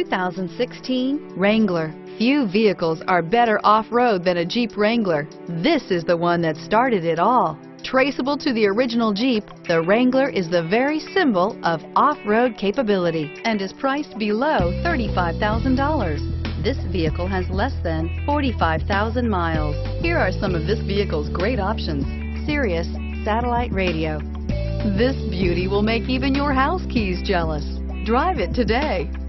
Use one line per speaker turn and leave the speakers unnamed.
2016 Wrangler. Few vehicles are better off-road than a Jeep Wrangler. This is the one that started it all. Traceable to the original Jeep, the Wrangler is the very symbol of off-road capability and is priced below $35,000. This vehicle has less than 45,000 miles. Here are some of this vehicle's great options: Sirius satellite radio. This beauty will make even your house keys jealous. Drive it today.